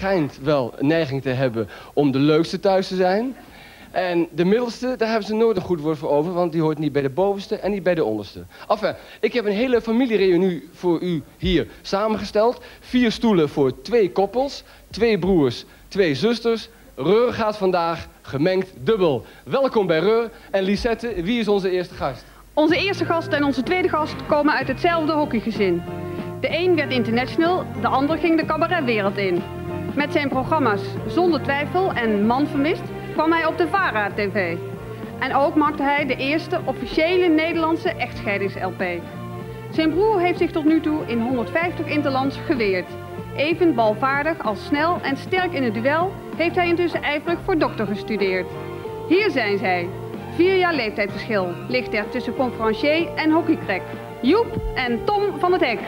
schijnt wel een neiging te hebben om de leukste thuis te zijn. En de middelste, daar hebben ze nooit een goed woord voor over, want die hoort niet bij de bovenste en niet bij de onderste. Enfin, ik heb een hele familiereunie voor u hier samengesteld. 4 stoelen voor 2 koppels, 2 broers, 2 zusters. Reur gaat vandaag gemengd dubbel. Welkom bij Reur. En Lisette, wie is onze eerste gast? Onze eerste gast en onze tweede gast komen uit hetzelfde hockeygezin. De een werd international, de ander ging de cabaretwereld in. Met zijn programma's Zonder Twijfel en Man Vermist kwam hij op de VARA-TV. En ook maakte hij de eerste officiële Nederlandse echtscheidings-LP. Zijn broer heeft zich tot nu toe in 150 interlands geweerd. Even balvaardig als snel en sterk in het duel heeft hij intussen ijverig voor dokter gestudeerd. Hier zijn zij. 4 jaar leeftijdsverschil ligt er tussen conferencier en hockeycrack. Joep en Tom van het Hek.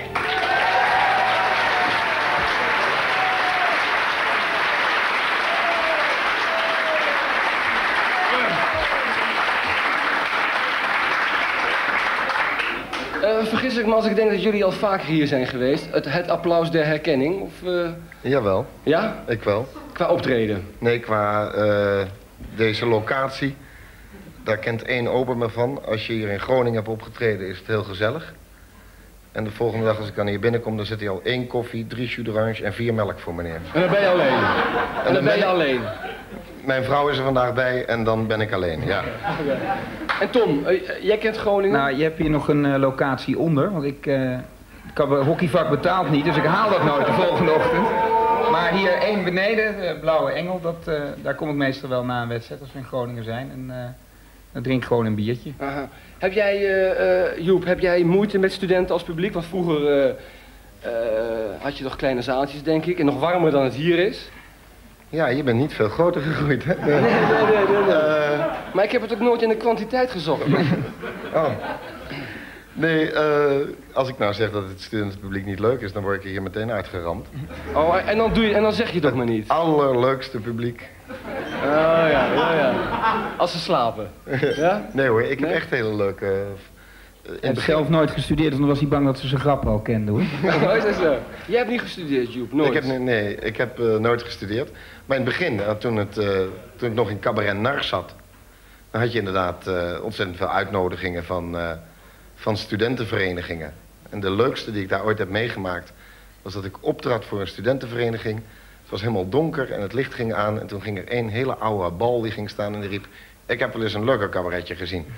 Vergis ik me als ik denk dat jullie al vaker hier zijn geweest. Het applaus der herkenning, of... Jawel. Ja? Ik wel. Qua optreden? Nee, qua deze locatie. Daar kent 1 ober me van. Als je hier in Groningen hebt opgetreden, is het heel gezellig. En de volgende dag als ik dan hier binnenkom, dan zit hij al 1 koffie, 3 jus d'orange en 4 melk voor meneer. En dan ben je alleen? En dan ben je alleen? Mijn vrouw is er vandaag bij en dan ben ik alleen, ja. Okay. En Tom, jij kent Groningen? Nou, je hebt hier nog een locatie onder, want ik hockeyvak betaalt niet, dus ik haal dat nooit de volgende ochtend. Maar hier 1 beneden, Blauwe Engel, daar kom ik meestal wel na een wedstrijd als we in Groningen zijn. En dan drink ik gewoon een biertje. Aha. Heb jij, Joep, heb jij moeite met studenten als publiek? Want vroeger had je toch kleine zaaltjes, denk ik, en nog warmer dan het hier is. Ja, je bent niet veel groter gegroeid, hè? Nee. Maar ik heb het ook nooit in de kwantiteit gezocht. Oh. Nee, als ik nou zeg dat het studentenpubliek niet leuk is, dan word ik hier meteen uitgeramd. Oh, en dan zeg je toch maar niet? Het allerleukste publiek. Oh ja. Als ze slapen. Ja? Nee hoor, ik heb echt hele leuke... Ik heb zelf nooit gestudeerd, want dan was hij bang dat ze zijn grappen al kende, hoor. Oh, is dat zo? Jij hebt niet gestudeerd, Joep? Nooit? Ik heb nooit gestudeerd. Maar in het begin, toen ik nog in Cabaret Nar zat, dan had je inderdaad ontzettend veel uitnodigingen van studentenverenigingen. En de leukste die ik daar ooit heb meegemaakt, was dat ik optrad voor een studentenvereniging. Het was helemaal donker en het licht ging aan en toen ging er 1 hele oude bal die ging staan en die riep: ik heb wel eens een leuker cabaretje gezien.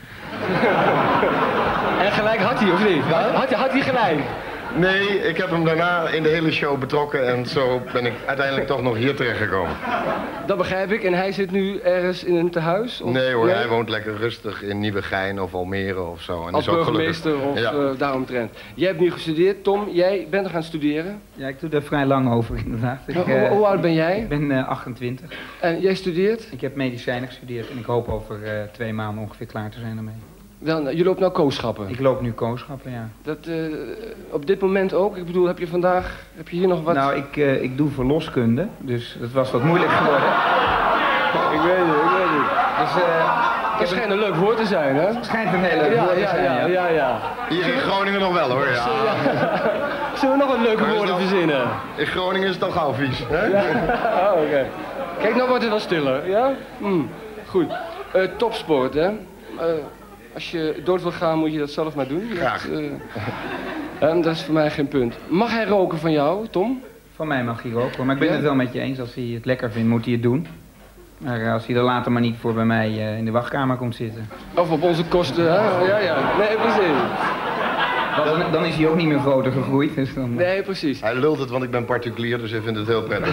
En gelijk had hij, of niet? Had hij gelijk? Nee, ik heb hem daarna in de hele show betrokken en zo ben ik uiteindelijk toch nog hier terechtgekomen. Dat begrijp ik. En hij zit nu ergens in een tehuis? Of... Nee hoor, hij woont lekker rustig in Nieuwegein of Almere of zo. En als is ook burgemeester gelukkig. Of daaromtrent. Jij hebt nu gestudeerd. Tom, jij bent er gaan studeren? Ja, ik doe daar vrij lang over inderdaad. Hoe oud ben jij? Ik ben 28. En jij studeert? Ik heb medicijnen gestudeerd en ik hoop over 2 maanden ongeveer klaar te zijn daarmee. Je loopt nou kooschappen? Ik loop nu kooschappen, ja. Dat, op dit moment ook? Ik bedoel, heb je hier nog wat... Nou, ik doe verloskunde, dus dat was wat moeilijk geworden. Ik weet het. Dus, het schijnt een leuk woord te zijn, hè? Het schijnt een heel leuk woord te zijn, ja. Hier in Groningen nog wel, hoor, ja. Zullen we nog wat leuke woorden verzinnen? In Groningen is het al gauw vies, hè? Ja. Oh, oké. Kijk, nou wordt het wel stiller, ja? Goed. Topsport, hè? Als je dood wil gaan, moet je dat zelf maar doen. Graag. Dat is voor mij geen punt. Mag hij roken van jou, Tom? Van mij mag hij roken, maar ik ben het wel met je eens. Als hij het lekker vindt, moet hij het doen. Maar als hij er later maar niet voor bij mij in de wachtkamer komt zitten. Of op onze kosten, hè? Ja. Nee, precies. Dan is hij ook niet meer groter gegroeid. Dus dan... Nee, precies. Hij lult het, want ik ben particulier, dus hij vindt het heel prettig.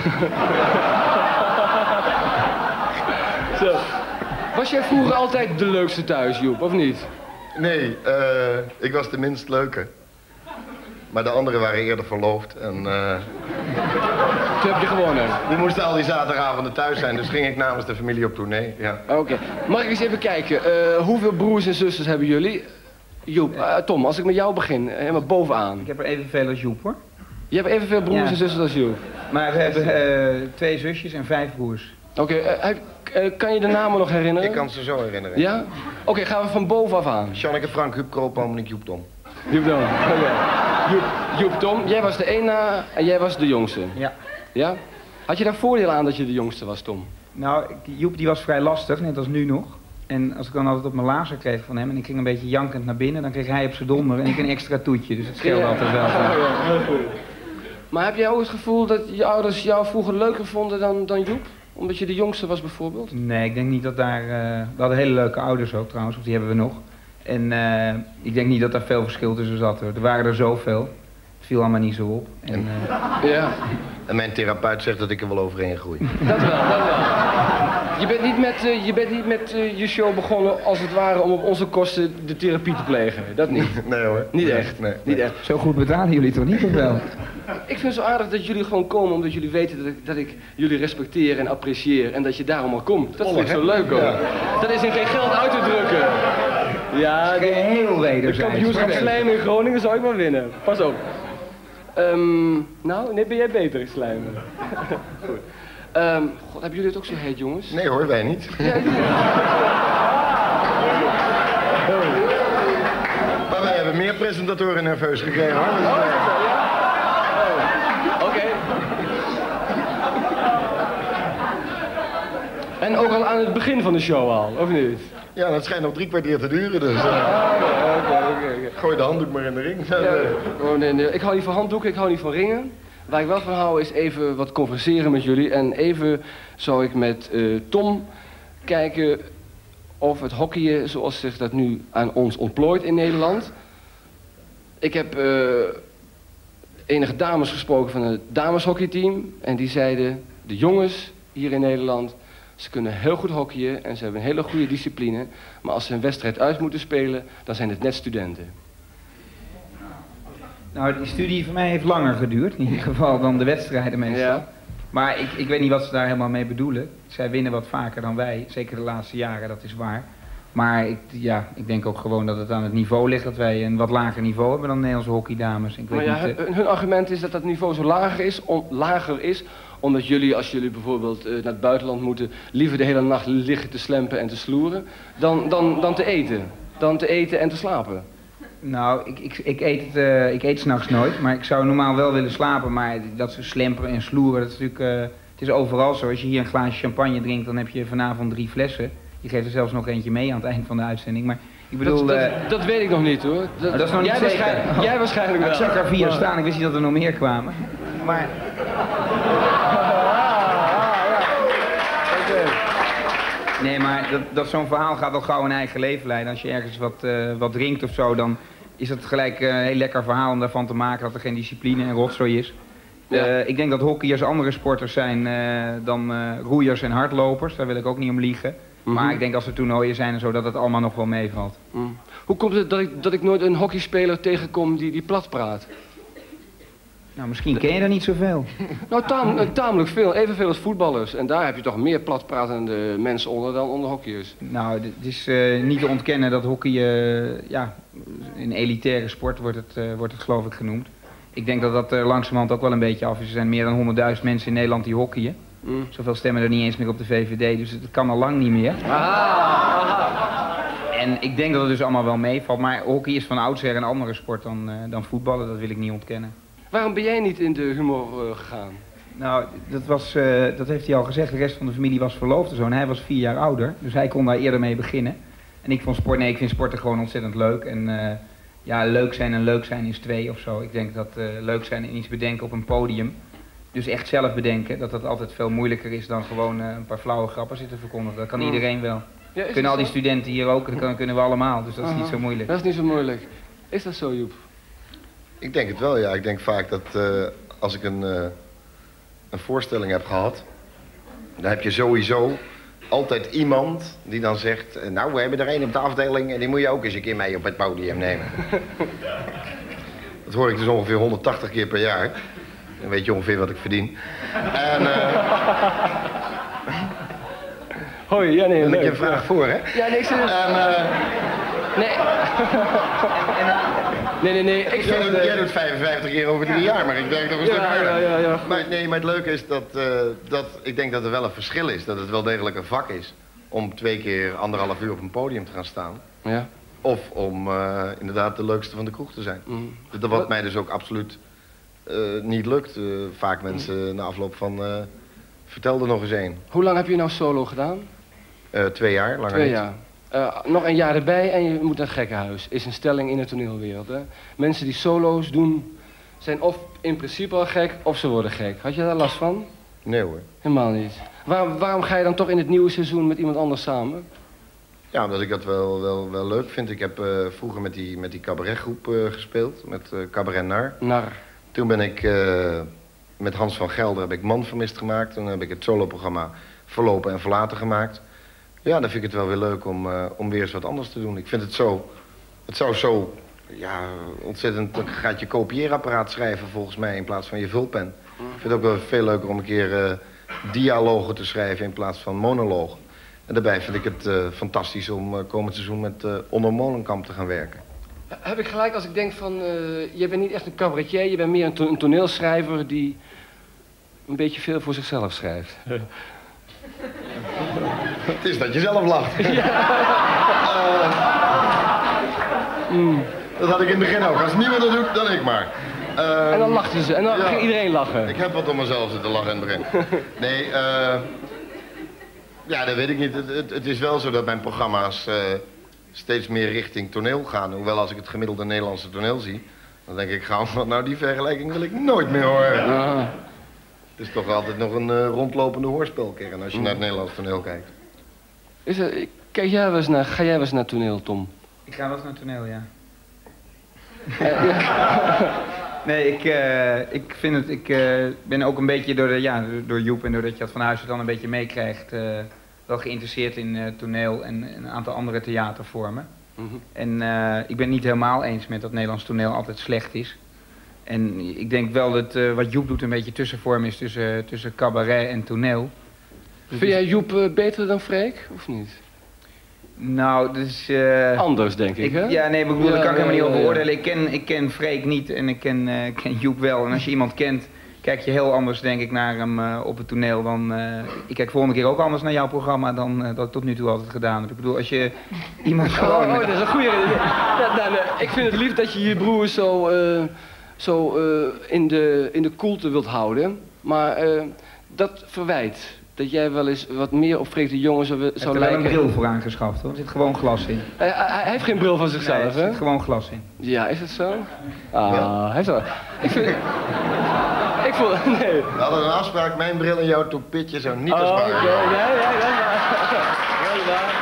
Zo. Was jij vroeger altijd de leukste thuis, Joep, of niet? Nee, ik was de minst leuke. Maar de anderen waren eerder verloofd en... Toen heb je gewonnen. Die moesten al die zaterdagavonden thuis zijn, dus ging ik namens de familie op tournee, ja. Oké. Mag ik eens even kijken, hoeveel broers en zusters hebben jullie? Joep, Tom, als ik met jou begin, helemaal bovenaan. Ik heb er evenveel als Joep, hoor. Je hebt evenveel broers en zusters als Joep? Maar we hebben 2 zusjes en 5 broers. Oké, kan je de namen nog herinneren? Ik kan ze zo herinneren. Ja? Oké, gaan we van bovenaf aan. Janneke, Frank, Huub, Kroopman en ik Joep Tom. Joep Tom, oké. Joep Tom, jij was de ene en jij was de jongste. Ja. Ja? Had je daar voordeel aan dat je de jongste was, Tom? Nou, Joep die was vrij lastig, net als nu nog. En als ik dan altijd op mijn lazer kreeg van hem en ik ging een beetje jankend naar binnen, dan kreeg hij op zijn donder en ik een extra toetje. Dus het scheelde altijd wel. Ja, heel goed. Maar heb jij ook het gevoel dat je ouders jou vroeger leuker vonden dan Joep? Omdat je de jongste was bijvoorbeeld? Nee, ik denk niet dat daar... we hadden hele leuke ouders ook trouwens, of die hebben we nog. En ik denk niet dat daar veel verschil tussen zat hoor. Er waren er zoveel. Het viel allemaal niet zo op. En, ja. En mijn therapeut zegt dat ik er wel overheen groei. Dat wel, dat wel. Je bent niet met je show begonnen als het ware om op onze kosten de therapie te plegen. Dat niet. Nee hoor. Niet echt. Nee. Niet echt. Zo goed betalen jullie toch niet, of wel? Ik vind het zo aardig dat jullie gewoon komen omdat jullie weten dat ik jullie respecteer en apprecieer en dat je daarom al komt. Dat vind ik zo leuk hoor. Ja. Dat is in geen geld uit te drukken. Ja, heel de wederzijds. kampioenschap slijmen in Groningen zou ik wel winnen. Pas op. Nou, nee, ben jij beter in slijmen. Goed. God, hebben jullie het ook zo heet, jongens? Nee hoor, wij niet. Ja, Maar wij hebben meer presentatoren nerveus gekregen hoor. Oké. En ook al aan het begin van de show al, of niet? Ja, dat schijnt nog 3 kwartier te duren, dus... Oké. Gooi de handdoek maar in de ring. Ja. Oh, nee. Ik hou niet van handdoeken, ik hou niet van ringen. Waar ik wel van hou is even wat converseren met jullie. En even zou ik met Tom kijken of het hockeyen zoals zich dat nu aan ons ontplooit in Nederland. Ik heb enige dames gesproken van het dameshockeyteam. En die zeiden, de jongens hier in Nederland, ze kunnen heel goed hockeyen en ze hebben een hele goede discipline. Maar als ze een wedstrijd uit moeten spelen, dan zijn het net studenten. Nou, die studie voor mij heeft langer geduurd, in ieder geval, dan de wedstrijden meestal. Ja. Maar ik weet niet wat ze daar helemaal mee bedoelen. Zij winnen wat vaker dan wij, zeker de laatste jaren, dat is waar. Maar ik denk ook gewoon dat het aan het niveau ligt, dat wij een wat lager niveau hebben dan Nederlandse hockeydames. Ik weet Maar ja, hun argument is dat dat niveau zo lager is, omdat jullie, als jullie bijvoorbeeld naar het buitenland moeten, liever de hele nacht liggen te slempen en te sloeren, dan te eten. Dan te eten en te slapen. Nou, ik eet 's nachts nooit, maar ik zou normaal wel willen slapen, maar dat ze slemperen en sloeren, dat is natuurlijk, het is overal zo. Als je hier een glaasje champagne drinkt, dan heb je vanavond 3 flessen. Je geeft er zelfs nog eentje mee aan het eind van de uitzending, maar ik bedoel... Dat weet ik nog niet hoor. Dat is nog niet zeker. Jij waarschijnlijk wel. Ik zag er 4 staan, ik wist niet dat er nog meer kwamen. Maar... Nee, maar dat zo'n verhaal gaat al gauw een eigen leven leiden. Als je ergens wat drinkt of zo, dan is het gelijk een heel lekker verhaal om daarvan te maken dat er geen discipline en rotzooi is. Ja. Ik denk dat hockeyers andere sporters zijn dan roeiers en hardlopers. Daar wil ik ook niet om liegen. Maar ik denk als er toernooien zijn en zo, dat het allemaal nog wel meevalt. Hoe komt het dat ik nooit een hockeyspeler tegenkom die plat praat? Nou, misschien ken je er niet zoveel. Nou, tamelijk veel. Evenveel als voetballers. En daar heb je toch meer platpratende mensen onder dan onder hockeyers. Nou, het is niet te ontkennen dat hockey een elitaire sport wordt het geloof ik genoemd. Ik denk dat dat langzamerhand ook wel een beetje af is. Er zijn meer dan 100.000 mensen in Nederland die hockeyen. Zoveel stemmen er niet eens meer op de VVD, dus het kan al lang niet meer. En ik denk dat het dus allemaal wel meevalt. Maar hockey is van oudsher een andere sport dan voetballen, dat wil ik niet ontkennen. Waarom ben jij niet in de humor gegaan? Nou, dat heeft hij al gezegd. De rest van de familie was verloofd en zo. En hij was 4 jaar ouder. Dus hij kon daar eerder mee beginnen. En ik vind sporten gewoon ontzettend leuk. En leuk zijn en leuk zijn is 2 of zo. Ik denk dat leuk zijn en iets bedenken op een podium. Dus echt zelf bedenken. Dat altijd veel moeilijker is dan gewoon een paar flauwe grappen zitten verkondigen. Dat kan iedereen wel. Ja, kunnen al die studenten hier ook. Dat kunnen we allemaal. Dus dat is niet zo moeilijk. Dat is niet zo moeilijk. Is dat zo, Joep? Ik denk het wel, ja. Ik denk vaak dat als ik een voorstelling heb gehad, dan heb je sowieso altijd iemand die dan zegt, nou, we hebben er één op de afdeling en die moet je ook eens een keer mee op het podium nemen. Dat hoor ik dus ongeveer 180 keer per jaar. Dan weet je ongeveer wat ik verdien. En... Hoi, ja, nee, dan leuk. heb je een vraag voor, hè? Ja, nee, ik zit... Nee. Nee. Jij doet 55 keer over 3 jaar, maar ik denk toch een stuk harder. Ja. Maar het leuke is dat ik denk dat er wel een verschil is. Dat het wel degelijk een vak is om 2 keer 1,5 uur op een podium te gaan staan. Ja. Of om inderdaad de leukste van de kroeg te zijn. Wat mij dus ook absoluut niet lukt. Vaak mensen na afloop van Vertel er nog eens één. Hoe lang heb je nou solo gedaan? 2 jaar, langer 2 niet. jaar. Nog een jaar erbij en je moet naar het gekkenhuis. Is een stelling in de toneelwereld. Hè? Mensen die solo's doen, zijn of in principe al gek, of ze worden gek. Had je daar last van? Nee hoor. Helemaal niet. Waarom ga je dan toch in het nieuwe seizoen met iemand anders samen? Ja, omdat ik dat wel leuk vind. Ik heb vroeger met die cabaretgroep gespeeld, met Cabaret Nar. Nar. Toen ben ik met Hans van Gelder heb ik Man Vermist gemaakt. Toen heb ik het soloprogramma Verlopen en Verlaten gemaakt. Ja, dan vind ik het wel weer leuk om weer eens wat anders te doen. Ik vind het zo... Het zou zo... Ja, ontzettend... Dan gaat je kopieerapparaat schrijven volgens mij in plaats van je vulpen. Ik vind het ook wel veel leuker om een keer dialogen te schrijven in plaats van monologen. En daarbij vind ik het fantastisch om komend seizoen met Onno Molenkamp te gaan werken. Heb ik gelijk als ik denk van... je bent niet echt een cabaretier, je bent meer een toneelschrijver die... een beetje veel voor zichzelf schrijft. Het is dat je zelf lacht. Dat had ik in het begin ook. Als niemand dat doet, dan ik maar. En dan lachten ze. En dan ja. ging iedereen lachen. Ik heb wat om mezelf zitten lachen in het begin. Nee, ja, dat weet ik niet. Het is wel zo dat mijn programma's steeds meer richting toneel gaan. Hoewel als ik het gemiddelde Nederlandse toneel zie, dan denk ik, nou die vergelijking wil ik nooit meer horen. Het is toch altijd nog een rondlopende hoorspelkern als je naar het Nederlands toneel kijkt. Ga jij wel eens naar toneel, Tom? Ik ga wel eens naar toneel, ja. Ja. Nee, ik vind het... Ik ben ook een beetje door Joep en doordat je dat van huis dan een beetje meekrijgt... wel geïnteresseerd in toneel en een aantal andere theatervormen. En ik ben niet helemaal eens met dat Nederlands toneel altijd slecht is. En ik denk wel dat wat Joep doet een beetje tussenvorm is tussen cabaret en toneel. Vind jij Joep beter dan Freek, of niet? Nou, dus... Anders, denk ik, hè? Ja, nee, maar ik bedoel, daar kan ik helemaal niet over ja. oordelen. Ik ken Freek niet en ik ken Joep wel. En als je iemand kent, kijk je heel anders, denk ik, naar hem op het toneel dan... ik kijk volgende keer ook anders naar jouw programma dan dat ik tot nu toe altijd gedaan heb. Ik bedoel, als je iemand gewoon... dat is een goede reden. Ik vind het lief dat je je broer zo in de koelte wilt houden. Maar dat verwijt. Dat jij wel eens wat meer op Freek de Jonge zou lijken. Hij heeft er wel een bril voor aangeschaft, hoor. Er zit gewoon glas in. Hij heeft geen bril van zichzelf, nee, hè? er zit gewoon glas in. Ja, is het zo? Hij heeft wel. Ik voel... Nee. We hadden een afspraak, mijn bril en jouw toepitje zou niet te Oké, sparen. ja, dat is waar.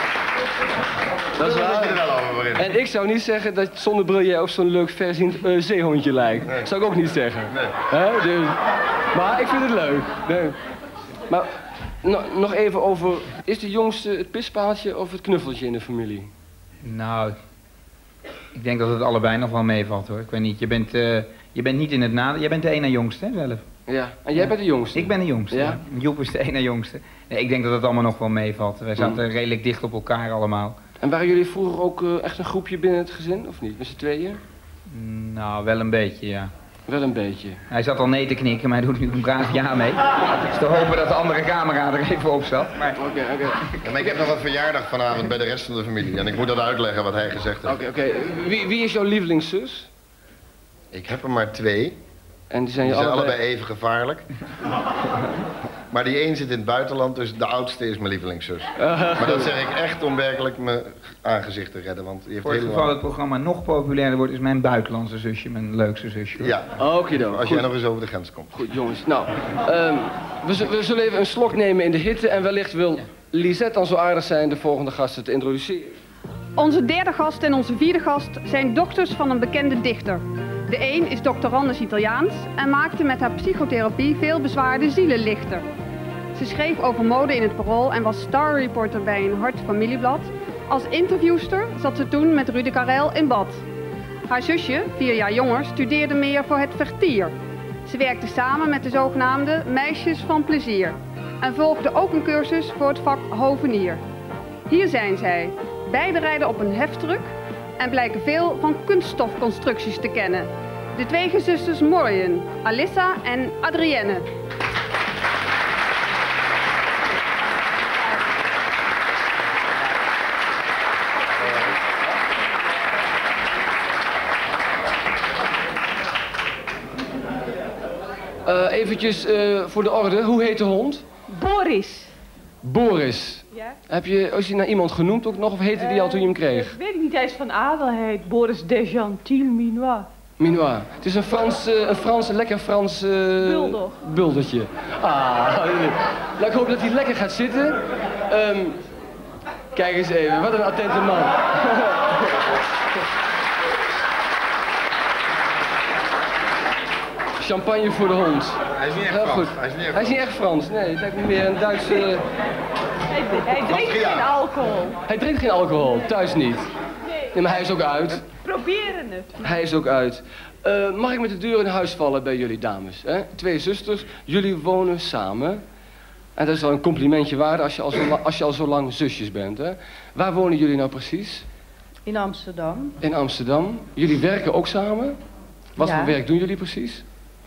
Dat is waar. Dat is er wel over beginnen. En ik zou niet zeggen dat zonder bril jij op zo'n leuk verziend zeehondje lijkt. Nee. Zou ik ook niet zeggen. Nee. Hè? Dus, maar ik vind het leuk. Nee. Maar nog even over, is de jongste het pispaaltje of het knuffeltje in de familie? Nou, ik denk dat het allebei nog wel meevalt, hoor. Ik weet niet, je bent niet in het nadeel. Jij bent de ene jongste, hè, zelf? Ja, en jij bent de jongste? Ik ben de jongste, ja. ja. Joep is de ene jongste. Nee, ik denk dat het allemaal nog wel meevalt. Wij zaten redelijk dicht op elkaar allemaal. En waren jullie vroeger ook echt een groepje binnen het gezin, of niet? Met z'n tweeën? Nou, wel een beetje, ja. Wel een beetje. Hij zat al nee te knikken, maar hij doet nu een braaf ja mee. Dus te hopen dat de andere camera er even op zat. Maar... Oké. Ja, maar ik heb nog een verjaardag vanavond bij de rest van de familie. En ik moet dat uitleggen wat hij gezegd heeft. Oké. Wie is jouw lievelingszus? Ik heb er maar 2. En die zijn je Die zijn allebei... allebei even gevaarlijk. Maar die een zit in het buitenland, dus de oudste is mijn lievelingszus. Maar dat zeg ik echt om werkelijk mijn aangezicht te redden. Want die heeft voor het heel geval lang... het programma nog populairder wordt, is mijn buitenlandse zusje mijn leukste zusje. Hoor. Ja, Oké, als jij nog eens over de grens komt. Goed, jongens. Nou, we zullen even een slok nemen in de hitte en wellicht wil Lisette dan zo aardig zijn de volgende gasten te introduceren. Onze derde gast en onze vierde gast zijn dochters van een bekende dichter. De een is doctorandus Italiaans en maakte met haar psychotherapie veel bezwaarde zielen lichter. Ze schreef over mode in het Parool en was starreporter bij een hard familieblad. Als interviewster zat ze toen met Rudy Karel in bad. Haar zusje, 4 jaar jonger, studeerde meer voor het vertier. Ze werkte samen met de zogenaamde meisjes van plezier en volgde ook een cursus voor het vak hovenier. Hier zijn zij. Beide rijden op een heftruck en blijken veel van kunststofconstructies te kennen. De 2 gezusters Morien, Alissa en Adrienne. eventjes voor de orde. Hoe heet de hond? Boris. Boris. Ja? Is hij naar iemand genoemd ook nog, of heette die al toen je hem kreeg? Ik weet niet, hij is van adel, hij heet Boris Desgentils Minois. Minois. Het is een lekker Frans... Bulldog. Buldertje. Nou, ik hoop dat hij lekker gaat zitten. Kijk eens even, wat een attente man. Champagne voor de hond. Hij is niet echt Heel Frans. goed. Hij is niet echt Frans. Nee, het lijkt me meer een Duitse... Hij drinkt geen alcohol. Hij drinkt geen alcohol, thuis niet. Nee, maar hij is ook uit. Proberen het. Hij is ook uit. Mag ik met de deur in huis vallen bij jullie dames? Hè? 2 zusters, jullie wonen samen. En dat is wel een complimentje waard als je al zo lang zusjes bent. Hè? Waar wonen jullie nou precies? In Amsterdam. In Amsterdam. Jullie werken ook samen? Wat Ja. voor werk doen jullie precies?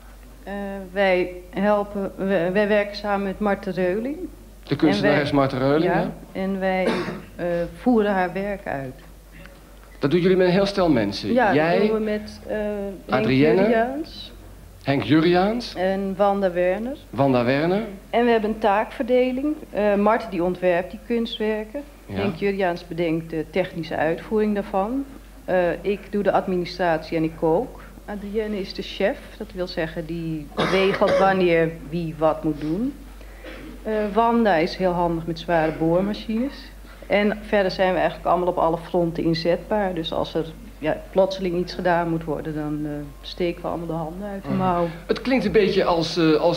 Wij werken samen met Marthe Reuling. De kunstenares Marthe Reuling, Ja, en wij voeren haar werk uit. Dat doen jullie met een heel stel mensen. Ja, Jij, dat doen we met Henk Adrienne. Jurriaans Henk Jurriaans, en Wanda Werner. Wanda Werner. En we hebben een taakverdeling. Marthe die ontwerpt die kunstwerken. Ja. Henk Jurriaans bedenkt de technische uitvoering daarvan. Ik doe de administratie en ik kook. Adrienne is de chef, dat wil zeggen die regelt wanneer wie wat moet doen. Wanda is heel handig met zware boormachines. En verder zijn we eigenlijk allemaal op alle fronten inzetbaar. Dus als er plotseling iets gedaan moet worden, dan steken we allemaal de handen uit de mouw. Het klinkt een beetje als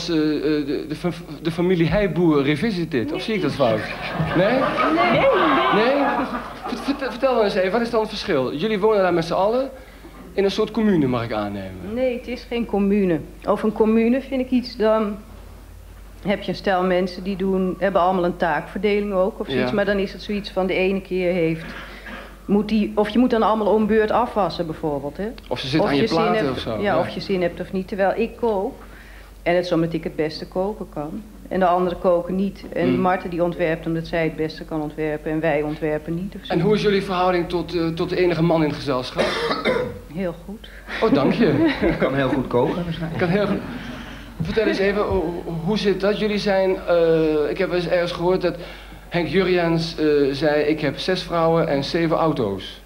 de familie Heijboer Revisited, of zie ik dat fout? Nee? Nee? Vertel dan eens even, wat is dan het verschil? Jullie wonen daar met z'n allen in een soort commune, mag ik aannemen? Nee, het is geen commune. Over een commune vind ik iets, dan heb je een stel mensen die hebben allemaal een taakverdeling ook of zoiets. Ja. Maar dan is het zoiets van de ene keer of je moet dan allemaal om beurt afwassen bijvoorbeeld. Hè? Of ze zit aan je platen of zo? Ja, of je zin hebt of niet. Terwijl ik kook, en het is omdat ik het beste koken kan. En de anderen koken niet. En Marthe die ontwerpt omdat zij het beste kan ontwerpen en wij ontwerpen niet. Of zo. En hoe is jullie verhouding tot de enige man in het gezelschap? Heel goed. Oh, dank je. Ik kan heel goed koken waarschijnlijk. Kan heel goed. Vertel eens even, hoe zit dat? Jullie zijn, ik heb eens ergens gehoord dat Henk Jurriaans zei, ik heb 6 vrouwen en 7 auto's.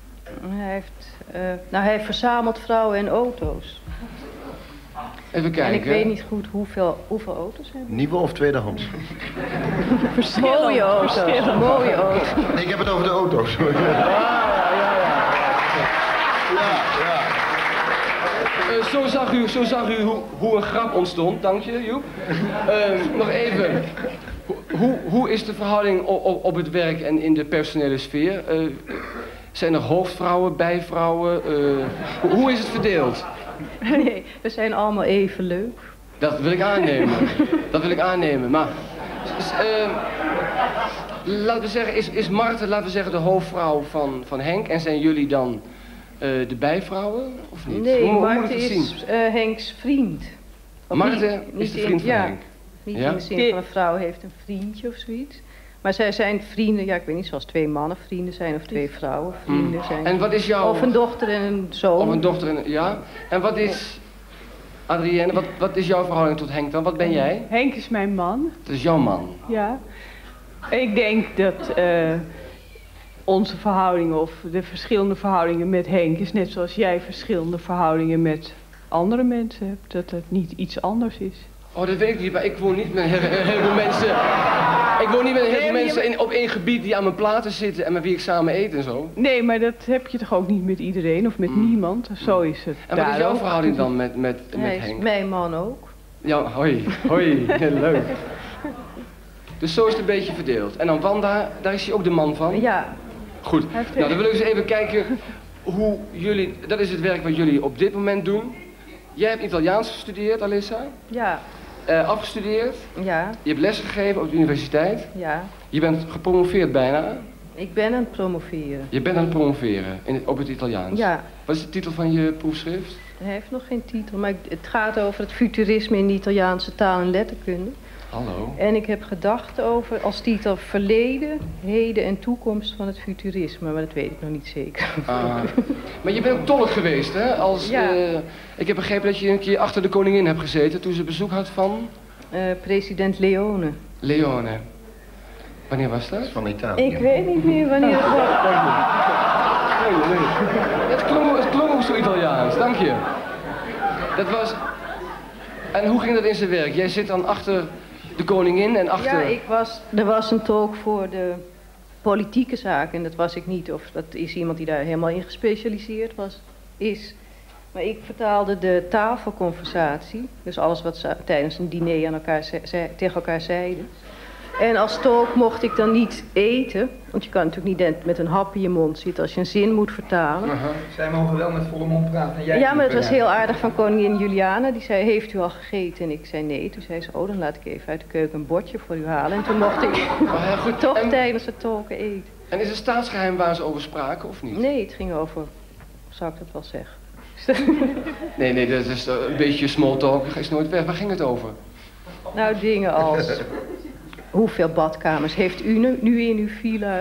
Hij heeft verzameld vrouwen en auto's. Even kijken. En ik weet niet goed hoeveel auto's hebben. Nieuwe of tweedehands? Mooie auto's. Mooie auto's. Nee, ik heb het over de auto's. Zo zag u hoe een grap ontstond, dank je Joep. Nog even, hoe is de verhouding op het werk en in de personele sfeer? Zijn er hoofdvrouwen, bijvrouwen? Hoe is het verdeeld? Nee, we zijn allemaal even leuk. Dat wil ik aannemen. Dat wil ik aannemen. Maar laten we zeggen, is Marthe, laten we zeggen, de hoofdvrouw van Henk en zijn jullie dan de bijvrouwen of niet? Nee, hoe moet ik Marthe het is zien? Henks vriend. Of Marthe niet is de vriend van Henk. Niet Ja? in de zin van een vrouw heeft een vriendje of zoiets. Maar zij zijn vrienden, ja ik weet niet, zoals 2 mannen vrienden zijn of 2 vrouwen vrienden zijn. En wat is jouw... Of een dochter en een zoon. Of een dochter en... Ja? En wat is... Adrienne, wat is jouw verhouding tot Henk dan? Wat ben jij? Henk is mijn man, Dat is jouw man. ja. Ik denk dat onze verhoudingen of de verschillende verhoudingen met Henk is net zoals jij verschillende verhoudingen met andere mensen hebt. Dat het niet iets anders is. Oh, dat weet ik niet, maar ik woon niet met een heleboel mensen... Ik woon niet met een heleboel mensen op één gebied die aan mijn platen zitten en met wie ik samen eet en zo. Nee, maar dat heb je toch ook niet met iedereen of met niemand? Zo is het. En wat is jouw ook. verhouding dan met Hij is Henk? mijn man ook. Ja, hoi, heel leuk. Dus zo is het een beetje verdeeld. En dan Wanda, daar is hij ook de man van? Ja, Goed, nou dan wil ik eens even kijken hoe jullie, dat is het werk wat jullie op dit moment doen. Jij hebt Italiaans gestudeerd, Alissa, ja, afgestudeerd, ja, je hebt lesgegeven op de universiteit, ja. je bent gepromoveerd bijna, Ik ben aan het promoveren. je bent aan het promoveren op het Italiaans. Ja, Wat is de titel van je proefschrift? hij heeft nog geen titel, maar het gaat over het futurisme in de Italiaanse taal en letterkunde. Hallo. En ik heb gedacht over als titel verleden, heden en toekomst van het futurisme. Maar dat weet ik nog niet zeker. Maar je bent ook tolk geweest, hè? Ik heb begrepen dat je een keer achter de koningin hebt gezeten toen ze bezoek had van... President Leone. Leone. Wanneer was dat? Van Italië. Ik weet niet meer wanneer het was. Nee. Het klonk ook zo Italiaans, dank je. Dat was... En hoe ging dat in zijn werk? Jij zit dan achter de koningin en achter... Ja, er was een tolk voor de politieke zaken en dat was ik niet. Of dat is iemand die daar helemaal in gespecialiseerd is. Maar ik vertaalde de tafelconversatie. Dus alles wat ze tijdens een diner aan elkaar tegen elkaar zeiden. En als tolk mocht ik dan niet eten. Want je kan natuurlijk niet met een hap in je mond zitten als je een zin moet vertalen. Zij mogen wel met volle mond praten. Jij Ja, maar het was heel aardig van koningin Juliana. Die zei, heeft u al gegeten? En ik zei nee. Toen zei ze, oh, dan laat ik even uit de keuken een bordje voor u halen. En toen mocht ik goed. toch tijdens het tolken eten. En is het staatsgeheim waar ze over spraken of niet? Nee, het ging over... Zou ik dat wel zeggen? Nee, dat is een beetje small talk. Is nooit weg. Waar ging het over? Nou, dingen als... Hoeveel badkamers heeft u nu in uw villa?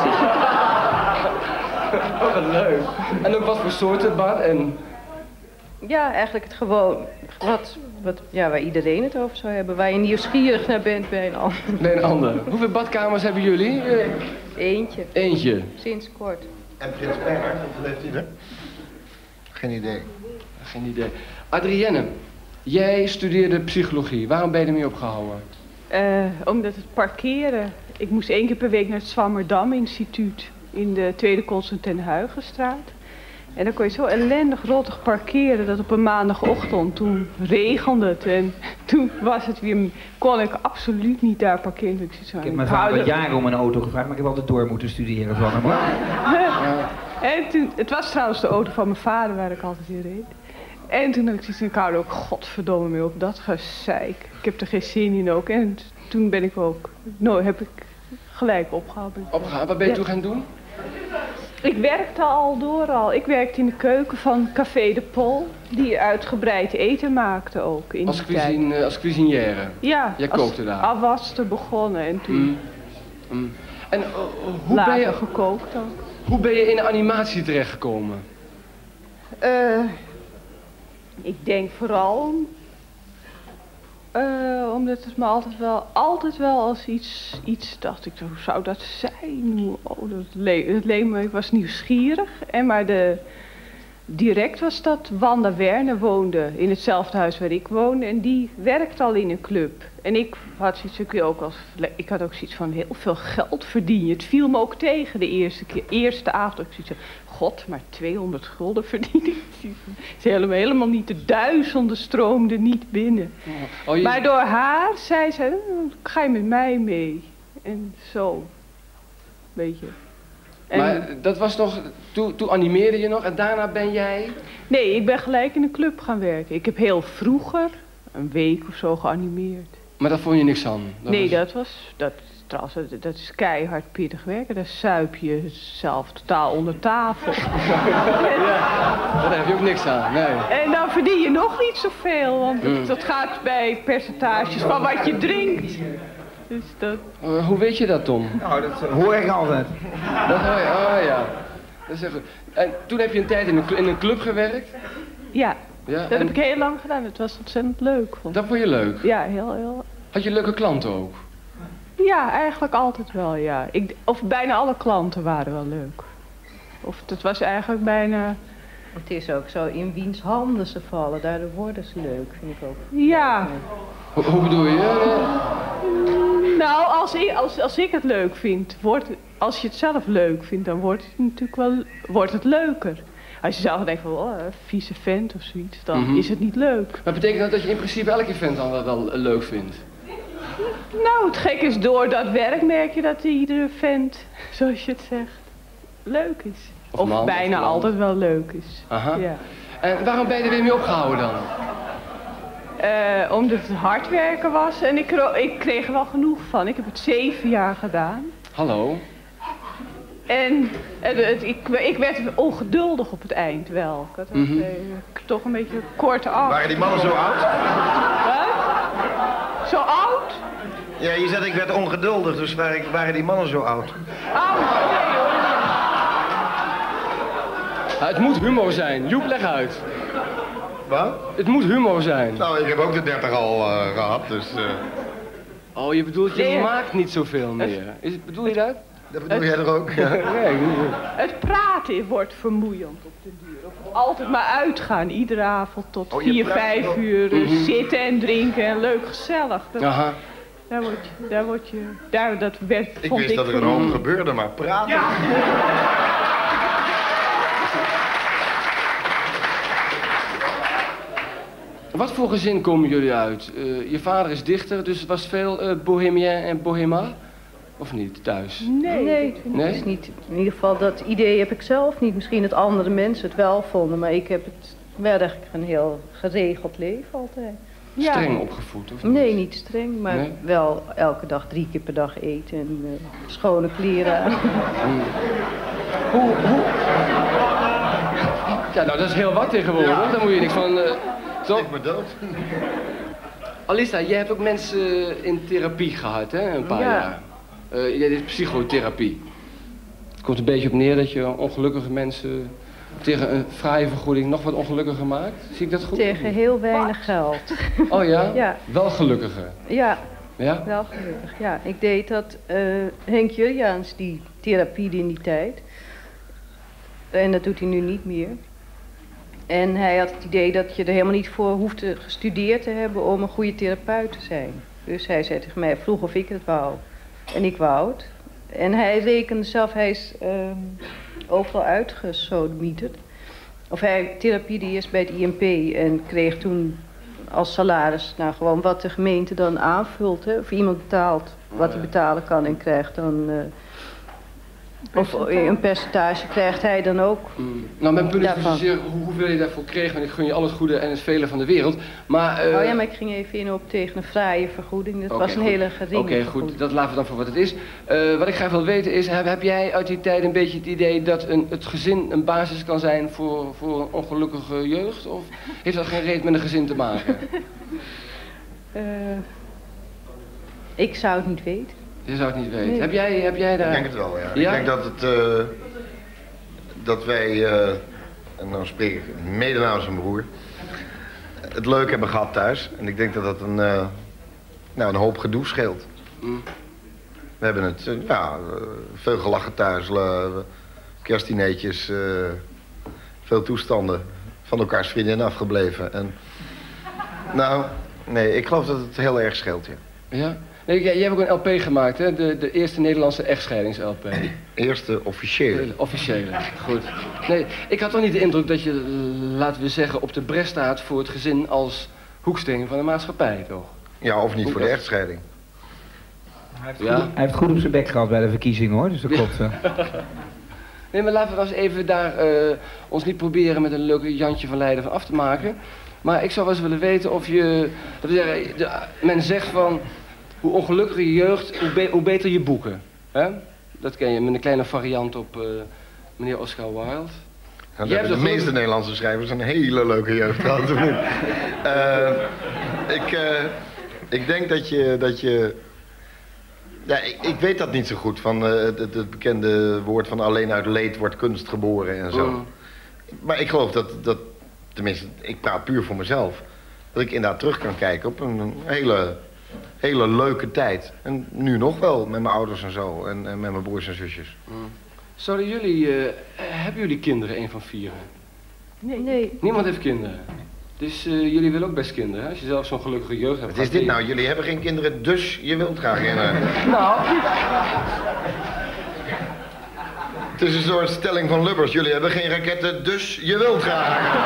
Oh, wat leuk. En ook wat voor soorten bad en... Ja, eigenlijk het gewoon... waar iedereen het over zou hebben. Waar je nieuwsgierig naar bent bij een ander. Bij een ander. Hoeveel badkamers hebben jullie? Eentje. Eentje. Sinds kort. En Prins Bernhard, hoeveel heeft hij er? Geen idee. Geen idee. Adrienne, jij studeerde psychologie. Waarom ben je ermee opgehouden? Omdat het parkeren... Ik moest 1 keer per week naar het Zwammerdam Instituut in de Tweede Constantijn Huygenstraat. En dan kon je zo ellendig rottig parkeren dat op een maandagochtend, toen regende het en toen was het weer, kon ik absoluut niet daar parkeren. Ik heb mijn vader jaren om een auto gevraagd, maar ik heb altijd door moeten studeren van hem. En toen, het was trouwens de auto van mijn vader waar ik altijd in reed. En toen had ik zoiets, ik hou er ook godverdomme mee op, dat gezeik. Ik heb er geen zin in ook. En toen ben ik ook, heb ik gelijk opgehouden. Opgehouden? Wat ben je toen gaan doen? Ik werkte al. Ik werkte in de keuken van Café de Pol, die uitgebreid eten maakte ook in die tijd. Als cuisinière? Ja, jij kookte daar? Afwaster begonnen en toen En hoe ben je gekookt ook. Hoe ben je in de animatie terechtgekomen? Ik denk vooral omdat het me altijd wel als iets dacht ik, hoe zou dat zijn? Het leek me, ik was nieuwsgierig. Maar direct was dat Wanda Werner woonde in hetzelfde huis waar ik woonde. En die werkte al in een club. En ik had ook zoiets van heel veel geld verdienen. Het viel me ook tegen de eerste avond. Ik zoiets van, god, maar 200 gulden verdienen. Ze helemaal niet, de duizenden stroomden niet binnen. Maar door haar zei ze, ga je met mij mee? En zo, weet je. Maar dat was nog, toen animeerde je nog en daarna ben jij? Nee, ik ben gelijk in een club gaan werken. Ik heb heel vroeger, een week of zo, geanimeerd. Maar daar vond je niks aan? Dat is keihard pittig werken. Daar suip je zelf totaal onder tafel. Daar heb je ook niks aan, nee. En dan verdien je nog niet zoveel, want dat gaat bij percentages van wat je drinkt. Dus dat... hoe weet je dat, Tom? Nou, dat hoor ik altijd. Dat hoor je, oh ja. Dat is echt goed. En toen heb je een tijd in een club gewerkt? Ja, dat heb ik heel lang gedaan. Het was ontzettend leuk. Dat vond je leuk? Ja, heel. Had je leuke klanten ook? Ja, eigenlijk altijd wel, ja. Of bijna alle klanten waren wel leuk. Of het was eigenlijk bijna... Het is ook zo, in wiens handen ze vallen, daardoor worden ze leuk, vind ik ook. Ja. Hoe bedoel je? Nou, als ik het leuk vind, als je het zelf leuk vindt, dan wordt het natuurlijk wordt het leuker. Als je zelf denkt van, vieze vent of zoiets, dan is het niet leuk. Maar betekent dat dat je in principe elke vent dan wel leuk vindt? Nou, het gek is, door dat werk merk je dat iedere vent, zoals je het zegt, leuk is. Of bijna altijd wel leuk is. Aha. Ja. En waarom ben je er weer mee opgehouden dan? Omdat het hard werken was en ik kreeg er wel genoeg van. Ik heb het 7 jaar gedaan. Hallo? En ik werd ongeduldig op het eind wel. Ik had toch een beetje korte af. Waren die mannen zo oud? Wat? Zo oud? Ja, je zegt ik werd ongeduldig, dus waren die mannen zo oud? Nee hoor. Het moet humor zijn. Joep, leg uit. Wat? Het moet humor zijn. Nou, ik heb ook de 30 al gehad, dus... Oh, je bedoelt, je Nee. maakt niet zoveel meer. Bedoel je dat? Dat bedoel jij er ook? Ja. Nee, niet. Het praten wordt vermoeiend op de duur. Of altijd maar uitgaan, iedere avond tot Oh, je 4, praat 5 nog? uur. Zitten en drinken en leuk gezellig. Aha. Dat werd, Ik vond wist dat er een hoop gebeurde, maar praten... Ja. Wat voor gezin komen jullie uit? Je vader is dichter, dus het was veel bohemien en bohema? Of niet, thuis? Nee, Nee? dat is niet. In ieder geval, dat idee heb ik zelf niet. Misschien dat andere mensen het wel vonden, maar ik heb het wel eigenlijk een heel geregeld leven altijd. Ja. Streng opgevoed, of niet? Nee, niet streng, maar Nee? wel elke dag 3 keer per dag eten en schone kleren aan. Hoe? Ja, nou, dat is heel wat tegenwoordig. Ja. Daar moet je niks van... Zo. Ik ben dood. Alissa, jij hebt ook mensen in therapie gehad, hè? Een paar Ja. jaar. Jij deed psychotherapie. Het komt een beetje op neer dat je ongelukkige mensen tegen een fraaie vergoeding nog wat ongelukkiger maakt. Zie ik dat goed? Tegen heel weinig geld. Oh ja? Ja. Wel gelukkiger. Ja, Ja? wel gelukkig. Ja, ik deed dat. Henk Jurjaans, die therapie in die tijd. En dat doet hij nu niet meer. En hij had het idee dat je er helemaal niet voor hoefde gestudeerd te hebben om een goede therapeut te zijn. Dus hij zei tegen mij, vroeg of ik het wou. En ik wou het. En hij rekende zelf, hij is overal uitgesodemieterd. Of hij therapiede eerst bij het IMP en kreeg toen als salaris, nou gewoon wat de gemeente dan aanvult. Hè. Of iemand betaalt wat hij betalen kan en krijgt dan... of een percentage krijgt hij dan ook. Nou, mijn punt is daarvan. niet zozeer hoeveel je daarvoor kreeg, want ik gun je al het goede en het vele van de wereld. Maar... Oh ja, maar ik ging even in op tegen een fraaie vergoeding. Dat Oké, was een goed. hele geringe Oké, vergoeding. goed. Dat laten we dan voor wat het is. Wat ik graag wil weten is, heb jij uit die tijd een beetje het idee dat het gezin een basis kan zijn voor een ongelukkige jeugd? Of heeft dat geen reet met een gezin te maken? Ik zou het niet weten. Je zou het niet weten. Nee. Heb jij daar... Ik denk het wel, ja. Ja? Ik denk dat dat wij, en dan spreek ik mede namens mijn broer, het leuk hebben gehad thuis. En ik denk dat dat een hoop gedoe scheelt. Mm. We hebben het, veel gelachen thuis, kerstdineetjes, veel toestanden van elkaars vriendinnen afgebleven. En, nou, nee, ik geloof dat het heel erg scheelt, ja. Ja? Nee, jij hebt ook een LP gemaakt, hè? De eerste Nederlandse echtscheidings-LP. Eerste officiële. De officiële, goed. Nee, ik had toch niet de indruk dat je, laten we zeggen, op de bres staat voor het gezin als hoeksteen van de maatschappij, toch? Ja, of niet voor de echtscheiding. Hij Ja. heeft goed op zijn bek gehad bij de verkiezingen hoor, dus dat klopt. Nee, maar laten we nou eens even daar ons niet proberen met een leuke Jantje van Leiden van af te maken. Maar ik zou wel eens willen weten of je... Dat wil zeggen, men zegt van, hoe ongelukkiger je jeugd, hoe beter je boeken. Hè? Dat ken je, met een kleine variant op meneer Oscar Wilde. Nou, Jij hebt de toch meeste gewoon- Nederlandse schrijvers een hele leuke jeugd gehad. Of niet? Ik denk dat je ja, ik weet dat niet zo goed. Van het bekende woord van alleen uit leed wordt kunst geboren en zo. Mm. Maar ik geloof dat, tenminste, ik praat puur voor mezelf. Dat ik inderdaad terug kan kijken op een hele leuke tijd. En nu nog wel, met mijn ouders en zo. En met mijn broers en zusjes. Zouden jullie, hebben jullie kinderen, een van vieren? Nee. Niemand heeft kinderen. Dus jullie willen ook best kinderen, hè? Als je zelf zo'n gelukkige jeugd hebt. Wat is dit nou? Jullie hebben geen kinderen, dus je wilt graag kinderen. Nou, Het is een soort stelling van Lubbers. Jullie hebben geen raketten, dus je wilt graag.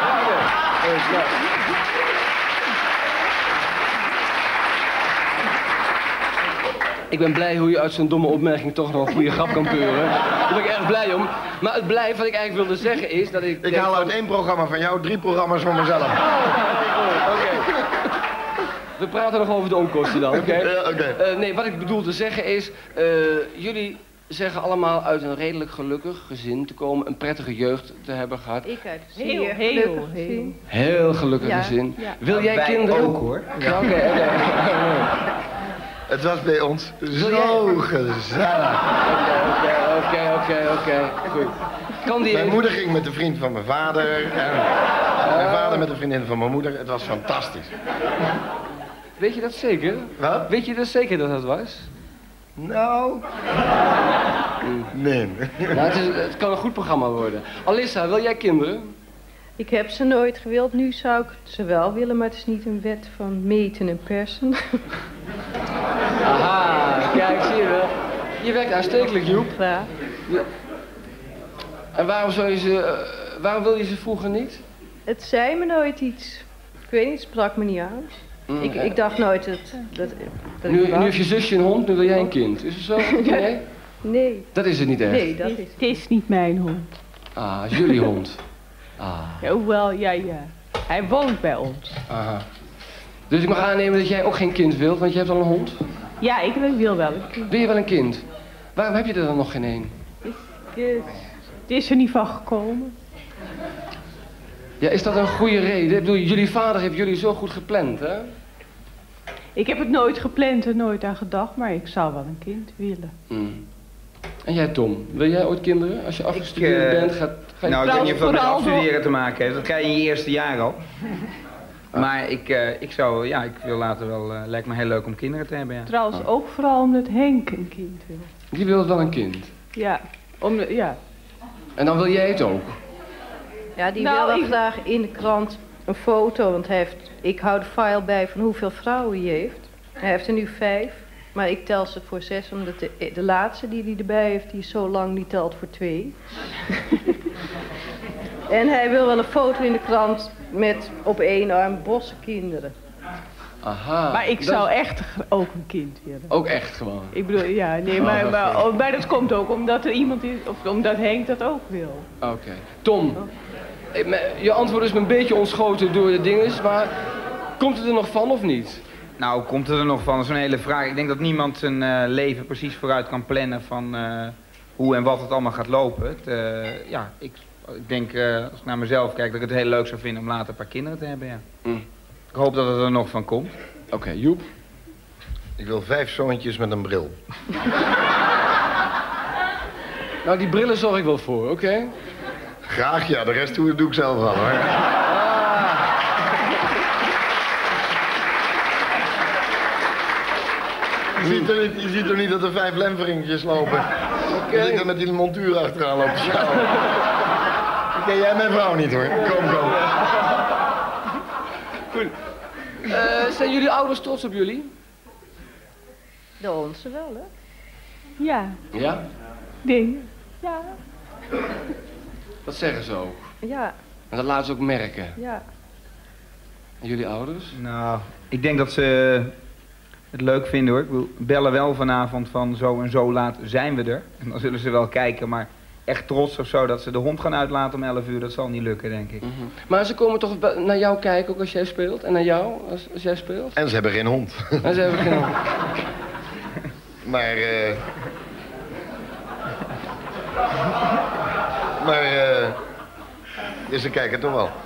ik ben blij hoe je uit zo'n domme opmerking toch nog een goede grap kan peuren. Daar ben ik erg blij om. Maar het blij, wat ik eigenlijk wilde zeggen is dat ik... Ik haal uit 1 programma van jou 3 programma's van mezelf. Oké. We praten nog over de onkosten dan, oké? Ja, oké. Nee, wat ik bedoel te zeggen is... jullie zeggen allemaal uit een redelijk gelukkig gezin te komen... een prettige jeugd te hebben gehad. Ik uit een Heel, zeer heel, gelukkig heel. gezin. Heel gelukkig Ja, gezin. ja. Wil jij Wij kinderen? ook hoor. Ja, oké. Het was bij ons zo gezellig. Oké. Goed. Kan die Mijn moeder ging met een vriend van mijn vader. En mijn vader met een vriendin van mijn moeder. Het was fantastisch. Weet je dat zeker? Wat? Weet je dat zeker dat dat was? Nou... Nee. Nou, het kan een goed programma worden. Alissa, wil jij kinderen? Ik heb ze nooit gewild, nu zou ik ze wel willen, maar het is niet een wet van meten en persen. Aha, kijk, zie je wel. Je werkt aanstekelijk, Joep. Graag. En waarom wil je ze vroeger niet? Het zei me nooit iets. Ik weet niet, het sprak me niet aan. Ik dacht nooit dat Nu ik wou. heeft je zusje een hond, nu wil jij een kind. Is het zo? Nee? Nee. Dat is het niet echt. Nee, dat is Het is niet mijn hond. Ah, is jullie hond. Ah, Ja, hoewel, ja. Hij woont bij ons. aha. Dus ik mag aannemen dat jij ook geen kind wilt, want je hebt al een hond. Ja, ik wil wel een kind. Wil je wel een kind? Waarom heb je er dan nog geen een? Het is er niet van gekomen. Ja, is dat een goede reden? Ik bedoel, jullie vader heeft jullie zo goed gepland, hè? Ik heb het nooit gepland en nooit aan gedacht, maar ik zou wel een kind willen. En jij, Tom? Wil jij ooit kinderen? Als je afgestudeerd bent, ga je... Nou, ik weet niet of dat met Vooral afstuderen te maken heeft. Dat krijg je in je eerste jaar al. Maar ik wil later wel... lijkt me heel leuk om kinderen te hebben, ja. Trouwens ook vooral omdat Henk een kind wil. Die wil wel een kind. Ja, ja. En dan wil jij het ook. Ja, die Nou, wil wel ik- graag in de krant een foto, want ik hou de file bij van hoeveel vrouwen hij heeft. Hij heeft er nu 5, maar ik tel ze voor 6, omdat de laatste die hij erbij heeft, die is zo lang, die telt voor 2. En hij wil wel een foto in de krant met op 1 arm bossen kinderen. Aha. Maar ik dat zou is echt ook een kind willen. ook echt gewoon. Ik bedoel, ja, nee, maar dat komt ook omdat er iemand is, of omdat Henk dat ook wil. Oké. Tom, je antwoord is me een beetje ontschoten door de dinges, maar komt het er nog van of niet? Nou, komt het er nog van? Dat is een hele vraag. Ik denk dat niemand zijn leven precies vooruit kan plannen van hoe en wat het allemaal gaat lopen. Ik denk, als ik naar mezelf kijk, dat ik het heel leuk zou vinden om later een paar kinderen te hebben, ja. Ik hoop dat het er nog van komt. Oké, Joep. Ik wil 5 zoontjes met een bril. Nou, die brillen zorg ik wel voor, oké? Graag ja, de rest doe ik zelf wel hoor. Je ziet toch niet dat er 5 lemveringjes lopen? Oké. Dat ik er met die montuur achteraan loop te sjouwen. Ken jij mijn vrouw niet hoor. Kom. Goed. Zijn jullie ouders trots op jullie? De onze wel, hè? Ja, Ja? dingen. Ja. Dat zeggen ze ook. Ja, En dat laten ze ook merken. ja. En jullie ouders? Nou, ik denk dat ze het leuk vinden hoor. Ik bedoel, bellen wel vanavond van zo en zo laat zijn we er. En dan zullen ze wel kijken, maar echt trots of zo dat ze de hond gaan uitlaten om 11 uur, dat zal niet lukken denk ik. Maar ze komen toch naar jou kijken ook als jij speelt? En naar jou als jij speelt? En ze hebben geen hond. En ze hebben geen... Ze kijken toch wel.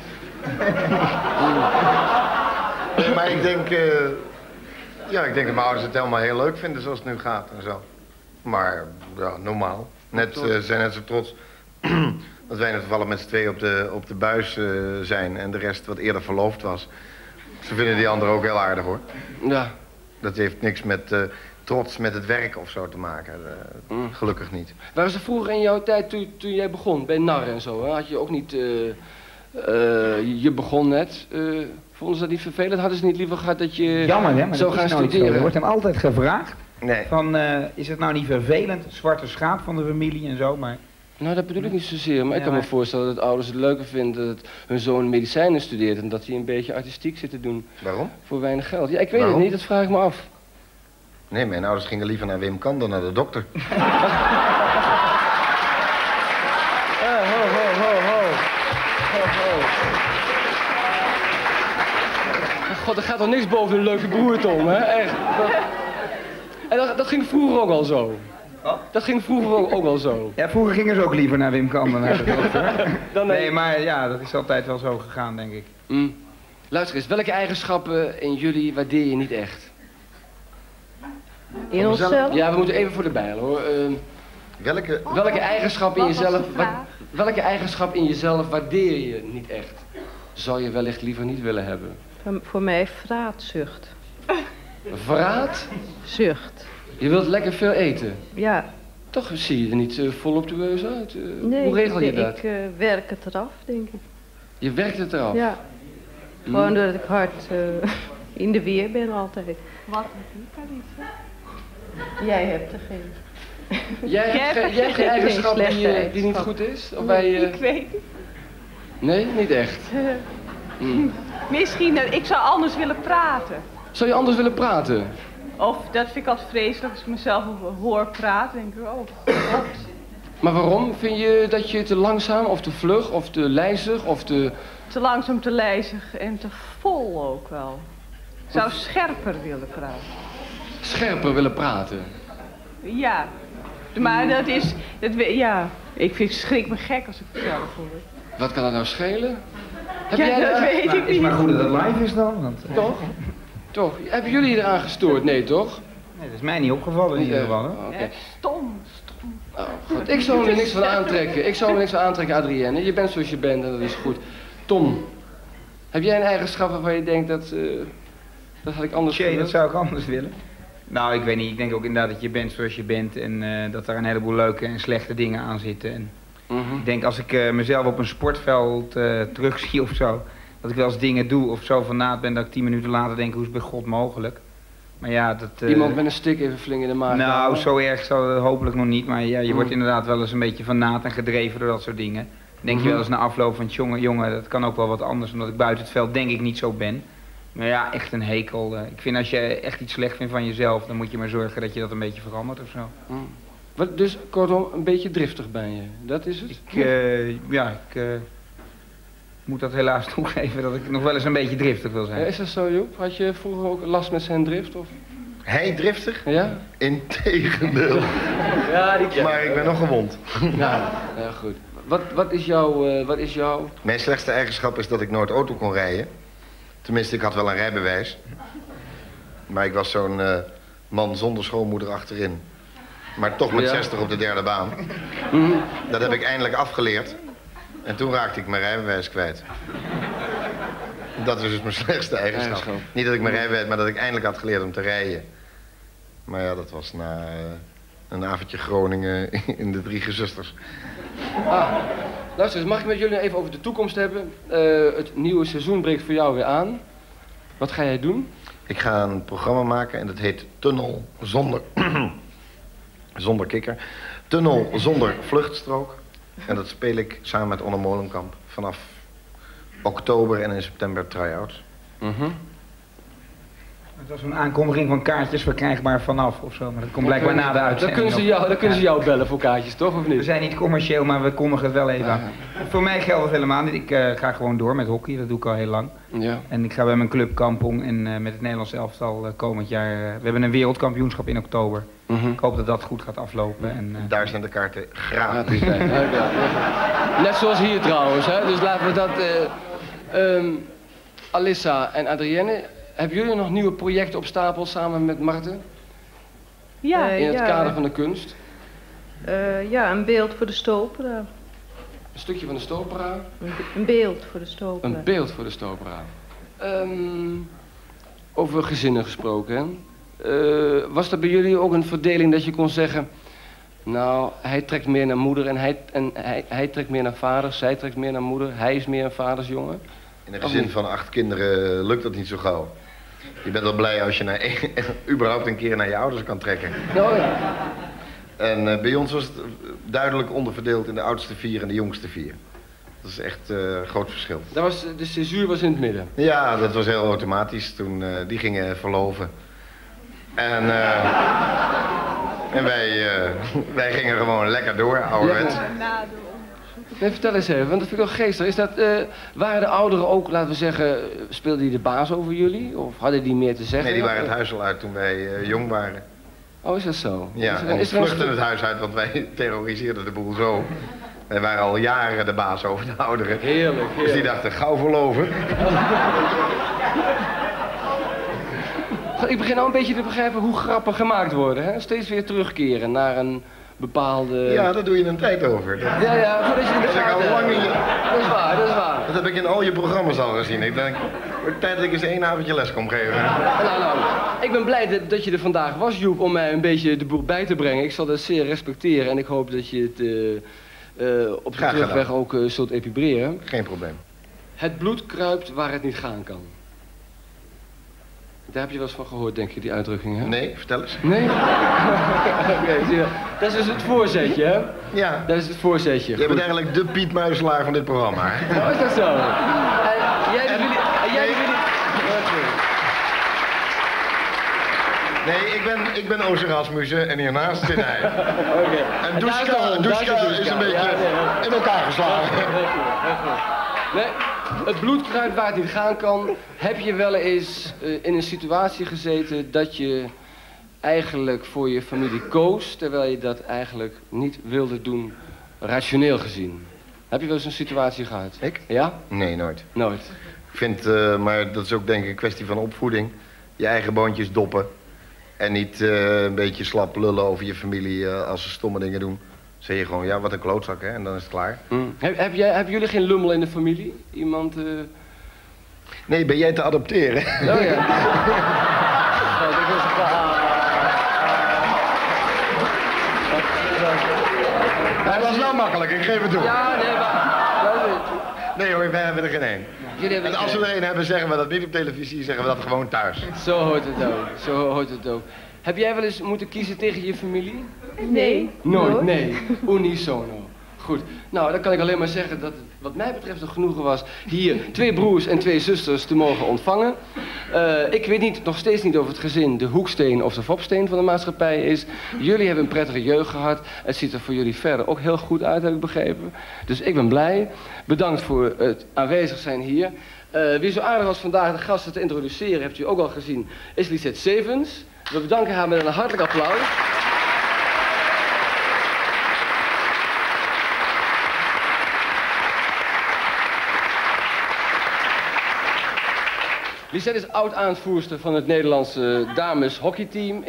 Maar ik denk dat mijn ouders het helemaal heel leuk vinden zoals het nu gaat en zo. Maar ja, normaal. Zijn net zo trots dat wij net toevallig met z'n tweeën op de buis zijn en de rest wat eerder verloofd was. Ze vinden die anderen ook heel aardig hoor. Ja. Dat heeft niks met trots met het werk of zo te maken. Gelukkig niet. Waren ze vroeger in jouw tijd, toen jij begon, bij NAR en zo, hè? Had je ook niet... je begon net. Vonden ze dat niet vervelend? Hadden ze niet liever gehad dat je Jammer hè, maar zou dat is gaan nooit zo. studeren? Er wordt hem altijd gevraagd Nee. van, is het nou niet vervelend, zwarte schaap van de familie en zo, maar... Nou, dat bedoel ik niet zozeer. Maar ik Ja, kan me maar- voorstellen dat ouders het leuker vinden dat hun zoon medicijnen studeert en dat hij een beetje artistiek zit te doen Waarom? voor weinig geld. Ja, ik weet Waarom? het niet, dat vraag ik me af. Nee, mijn ouders gingen liever naar Wim Kan dan naar de dokter. God, er gaat toch niks boven een leuke broer, Tom, hè? Echt. En dat ging vroeger ook al zo. Dat ging vroeger ook al zo. Ja, vroeger gingen ze ook liever naar Wim Kan dan naar de dokter. Dan Nee, maar ja, dat is altijd wel zo gegaan, denk ik. Luister eens, welke eigenschappen in jullie waardeer je niet echt? In onszelf? Ja, we moeten even voor de bijl hoor. Welke eigenschap in jezelf... Welke eigenschap in jezelf waardeer je niet echt? Zou je wellicht liever niet willen hebben? Voor mij vraatzucht. Vraat? Zucht. Je wilt lekker veel eten? Ja. Toch zie je er niet voluptueus uit? Nee, hoe regel je dat? Ik werk het eraf, denk ik. Je werkt het eraf? Ja. Gewoon doordat ik hard in de weer ben altijd. Wat doe je, Jij hebt er geen. Jij hebt geen eigenschap die niet goed is? Of Ik weet het. Nee, niet echt. Misschien, ik zou anders willen praten. Zou je anders willen praten? Of, dat vind ik altijd vreselijk, als ik mezelf hoor praten, denk ik, oh god. Maar waarom? Vind je dat je te langzaam of te vlug of te lijzig of te... Te langzaam, te lijzig en te vol ook wel. Ik zou scherper willen praten. Scherper willen praten? Ja. Maar ik schrik me gek als ik het zelf hoor. Wat kan dat nou schelen? Dat weet ik niet. Is maar goed dat het live is dan. Want, Toch? Hebben jullie eraan gestoord? Nee, toch? nee, dat is mij niet opgevallen in ieder geval. Hè? Oké. Stom. Oh, goed. Ik zou er niks van aantrekken. Ik zou er niks van aantrekken, Adrienne. Je bent zoals je bent en dat is goed. Tom, heb jij een eigenschap waarvan je denkt dat had ik anders willen? Dat zou ik anders willen. Nou, ik weet niet. Ik denk ook inderdaad dat je bent zoals je bent en dat er een heleboel leuke en slechte dingen aan zitten. En ik denk als ik mezelf op een sportveld terugzie of zo, dat ik wel eens dingen doe of zo van naad ben dat ik 10 minuten later denk, hoe is het bij God mogelijk? Maar ja, dat... Iemand met een stik even flink in de maag. Nou, zo erg zal het hopelijk nog niet, maar ja, je wordt inderdaad wel eens een beetje van naad en gedreven door dat soort dingen. Denk je wel eens na afloop van, jongen, dat kan ook wel wat anders, omdat ik buiten het veld denk ik niet zo ben. Maar ja, echt een hekel. Ik vind als je echt iets slecht vindt van jezelf, dan moet je maar zorgen dat je dat een beetje verandert of zo. Dus kortom, een beetje driftig ben je, dat is het? Ik moet dat helaas toegeven dat ik nog wel eens een beetje driftig wil zijn. Ja, is dat zo, Joep? Had je vroeger ook last met zijn drift? Of? Hij driftig? Ja? Integendeel. Ja, Maar ik ben nog gewond. Ja, goed. Wat is jouw... Mijn slechtste eigenschap is dat ik nooit auto kon rijden. Tenminste, ik had wel een rijbewijs. Maar ik was zo'n man zonder schoonmoeder achterin. Maar toch met 60 op de derde baan. Dat heb ik eindelijk afgeleerd. En toen raakte ik mijn rijbewijs kwijt. Dat is dus mijn slechtste eigenschap. Niet dat ik mijn rijbewijs, maar dat ik eindelijk had geleerd om te rijden. Maar ja, dat was na een avondje Groningen in de Drie Gezusters. Luister eens, mag ik met jullie even over de toekomst hebben? Het nieuwe seizoen breekt voor jou weer aan. Wat ga jij doen? Ik ga een programma maken en dat heet Tunnel zonder... zonder kikker. Tunnel zonder vluchtstrook. En dat speel ik samen met Onno Molenkamp vanaf oktober en in september try-outs. Het was een aankondiging van kaartjes verkrijgbaar vanaf of zo, maar dat komt blijkbaar na de uitzending. Dan kunnen ze jou bellen voor kaartjes, toch? Of niet? We zijn niet commercieel, maar we kondigen het wel even aan. Voor mij geldt het helemaal niet. Ik ga gewoon door met hockey, dat doe ik al heel lang. Ja. En ik ga bij mijn club Kampong en met het Nederlands elftal komend jaar... we hebben een wereldkampioenschap in oktober. Ik hoop dat dat goed gaat aflopen. En, daar zijn de kaarten gratis. Net zoals hier trouwens, hè? Dus laten we dat... Alissa en Adrienne... Hebben jullie nog nieuwe projecten op stapel samen met Marten? Ja. In het kader van de kunst? Een beeld voor de Stopera. Een stukje van de Stopera? Een beeld voor de Stopera. Een beeld voor de Stopera. Over gezinnen gesproken, hè? Was er bij jullie ook een verdeling dat je kon zeggen... Nou, hij trekt meer naar moeder en hij trekt meer naar vader, zij trekt meer naar moeder, hij is meer een vadersjongen? In een gezin van 8 kinderen lukt dat niet zo gauw. Je bent wel blij als je überhaupt een keer naar je ouders kan trekken. Oh, ja. En bij ons was het duidelijk onderverdeeld in de oudste 4 en de jongste 4. Dat is echt een groot verschil. De césuur was in het midden? Ja, dat was heel automatisch. Toen die gingen verloven. En wij gingen gewoon lekker door, ouderwets. Nee, vertel eens even, want dat vind ik wel geestig. Is dat, waren de ouderen ook, laten we zeggen, speelden die de baas over jullie? Of hadden die meer te zeggen? Nee, die waren het huis al uit toen wij jong waren. Oh, is dat zo? Ja, en vluchtten het huis uit, want wij terroriseerden de boel zo. Wij waren al jaren de baas over de ouderen. Heerlijk. Dus die dachten, gauw verloven. Ik begin al een beetje te begrijpen hoe grappen gemaakt worden. Hè? Steeds weer terugkeren naar een bepaalde... Ja, daar doe je een tijd over. Ja, voordat je in de Dat heb ik al gaten lang hebt. niet... Dat is waar, dat is waar. Dat heb ik in al je programma's al gezien. Ik denk, het wordt tijd dat ik eens 1 avondje les kom geven. Nou, ik ben blij dat je er vandaag was, Joep, om mij een beetje de boel bij te brengen. Ik zal dat zeer respecteren en ik hoop dat je het op de Graag terugweg gedaan. ook zult epibreren. Geen probleem. Het bloed kruipt waar het niet gaan kan. Daar heb je wel eens van gehoord, denk je, die uitdrukking, hè? Nee, vertel eens. Nee? Oké, zie je. Dat is dus het voorzetje, hè? Ja. Dat is het voorzetje. Je bent Goed. eigenlijk de Piet Muiselaar van dit programma. Hè? Oh, is dat zo? En jij de Nee, ik ben Oze Rasmussen en hiernaast zit hij. Oké. En Duska is een beetje in elkaar geslagen. Nee, het bloed kruipt waar het niet gaan kan. Heb je wel eens in een situatie gezeten dat je eigenlijk voor je familie koos, terwijl je dat eigenlijk niet wilde doen, rationeel gezien? Heb je wel eens een situatie gehad? Ik? Ja? Nee, nooit. Nooit. Ik vind, maar dat is ook denk ik een kwestie van opvoeding. Je eigen boontjes doppen. En niet een beetje slap lullen over je familie als ze stomme dingen doen. Zeg je gewoon, ja, wat een klootzak, hè, en dan is het klaar. Hebben jullie geen lummel in de familie? Iemand... Nee, ben jij te adopteren? Oh ja. Oh, dat is Hij was wel makkelijk, ik geef het toe. Ja, nee, maar... Nee hoor, wij hebben er geen één. Jullie hebben En als we er één hebben, zeggen we dat niet op televisie, zeggen we dat gewoon thuis. Zo hoort het ook. Zo hoort het ook. Heb jij wel eens moeten kiezen tegen je familie? Nee. Nooit, nee. Unisono. Goed. Nou, dan kan ik alleen maar zeggen dat het wat mij betreft een genoegen was hier 2 broers en 2 zusters te mogen ontvangen. Ik weet nog steeds niet of het gezin de hoeksteen of de fopsteen van de maatschappij is. Jullie hebben een prettige jeugd gehad. Het ziet er voor jullie verder ook heel goed uit, heb ik begrepen. Dus ik ben blij. Bedankt voor het aanwezig zijn hier. Wie zo aardig was vandaag de gasten te introduceren, hebt u ook al gezien, is Lisette Sevens. We bedanken haar met een hartelijk applaus. Lisette is oud-aanvoerster van het Nederlandse dameshockeyteam.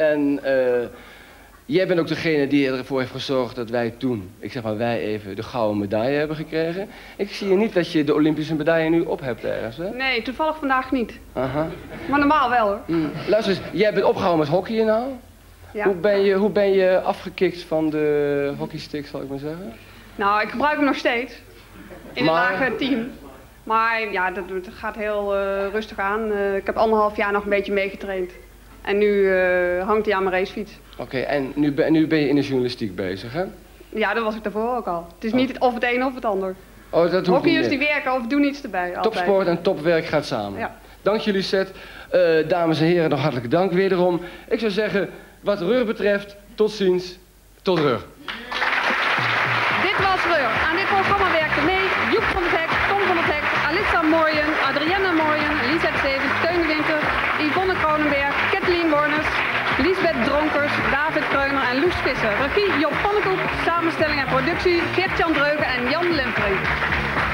Jij bent ook degene die ervoor heeft gezorgd dat wij toen, ik zeg maar wij even, de gouden medaille hebben gekregen. Ik zie hier niet dat je de Olympische medaille nu op hebt ergens, hè? Nee, toevallig vandaag niet. Aha. Maar normaal wel hoor. Luister eens, jij bent opgehouden met hockeyen nou? Ja. Hoe ben je afgekikt van de hockeystick, zal ik maar zeggen? Nou, ik gebruik hem nog steeds. In een Maar- lager team. Maar ja, dat gaat heel rustig aan. Ik heb 1,5 jaar nog een beetje meegetraind. En nu hangt hij aan mijn racefiets. Oké, en nu ben je in de journalistiek bezig, hè? Ja, dat was ik daarvoor ook al. Het is niet of het een of het ander. Oh, dat hoeft niet Hockeyers meer. die werken of doen iets erbij. altijd. Topsport en topwerk gaat samen. Ja. Dank jullie, Lisette. Dames en heren, nog hartelijk dank wederom. Ik zou zeggen, wat Rur betreft, tot ziens, tot Rur. Dit was Rur. Aan dit programma werkten mee Joep van het Hek, Tom van het Hek, Alissa Mooyen, Adrienne Mooyen, Lisette Stevens, Teun de Winter, Yvonne Kronenberg, Kathleen Bornes, Liesbeth Dronkers, David Kreuner en Loes Visser. Regie Job Pannenkoek, samenstelling en productie Gert-Jan Dreugen en Jan Lempering.